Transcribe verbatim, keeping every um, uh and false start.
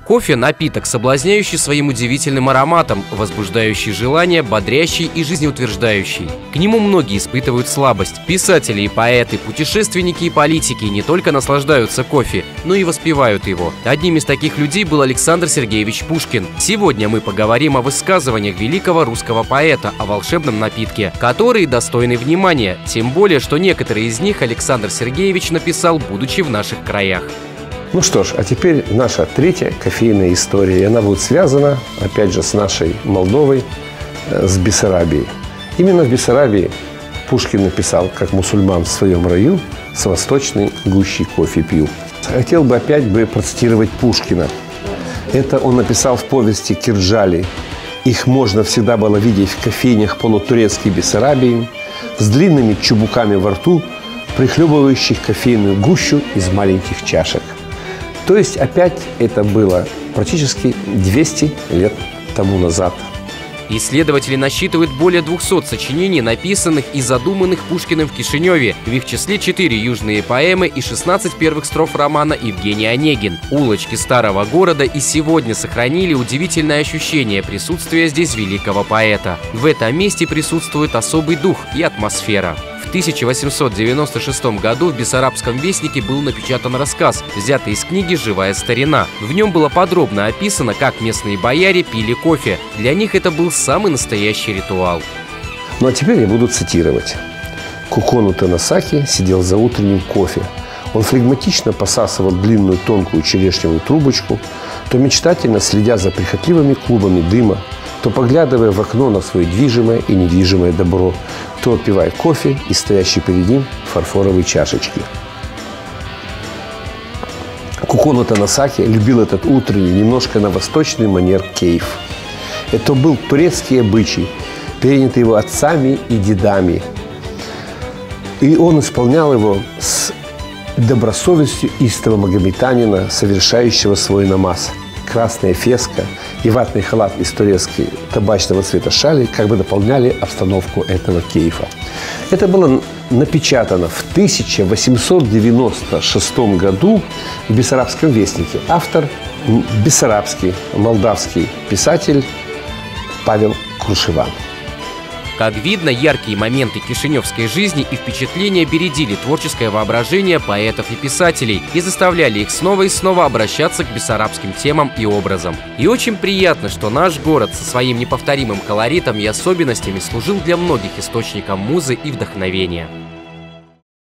Кофе – напиток, соблазняющий своим удивительным ароматом, возбуждающий желание, бодрящий и жизнеутверждающий. К нему многие испытывают слабость. Писатели и поэты, путешественники и политики не только наслаждаются кофе, но и воспевают его. Одним из таких людей был Александр Сергеевич Пушкин. Сегодня мы поговорим о высказываниях великого русского поэта о волшебном напитке, которые достойны внимания, тем более, что некоторые из них Александр Сергеевич написал, будучи в наших краях. Ну что ж, а теперь наша третья кофейная история. И она будет связана, опять же, с нашей Молдовой, с Бессарабией. Именно в Бессарабии Пушкин написал, как мусульман в своем раю, с восточной гущей кофе пил. Хотел бы опять бы процитировать Пушкина. Это он написал в повести «Кирджали». Их можно всегда было видеть в кофейнях полутурецкой Бессарабии с длинными чубуками во рту, прихлебывающих кофейную гущу из маленьких чашек. То есть опять это было практически двести лет тому назад. Исследователи насчитывают более двухсот сочинений, написанных и задуманных Пушкиным в Кишиневе. В их числе четыре южные поэмы и шестнадцать первых строф романа «Евгений Онегин». Улочки старого города и сегодня сохранили удивительное ощущение присутствия здесь великого поэта. В этом месте присутствует особый дух и атмосфера. В тысяча восемьсот девяносто шестом году в Бессарабском вестнике был напечатан рассказ, взятый из книги «Живая старина». В нем было подробно описано, как местные бояре пили кофе. Для них это был самый настоящий ритуал. Ну а теперь я буду цитировать. Кукону Танасаки сидел за утренним кофе. Он флегматично посасывал длинную тонкую черешневую трубочку, то мечтательно следя за прихотливыми клубами дыма, то поглядывая в окно на свое движимое и недвижимое добро, то отпивая кофе из стоящей перед ним фарфоровой чашечки. Кукону Танасаки любил этот утренний, немножко на восточный манер кейф. Это был турецкий обычай, перенятый его отцами и дедами. И он исполнял его с добросовестью истого магометанина, совершающего свой намаз. Красная феска и ватный халат из турецкой табачного цвета шали как бы дополняли обстановку этого кейфа. Это было напечатано в тысяча восемьсот девяносто шестом году в Бессарабском вестнике. Автор – бессарабский, молдавский писатель Павел Крушеван. Как видно, яркие моменты кишиневской жизни и впечатления бередили творческое воображение поэтов и писателей и заставляли их снова и снова обращаться к бессарабским темам и образам. И очень приятно, что наш город со своим неповторимым колоритом и особенностями служил для многих источником музы и вдохновения.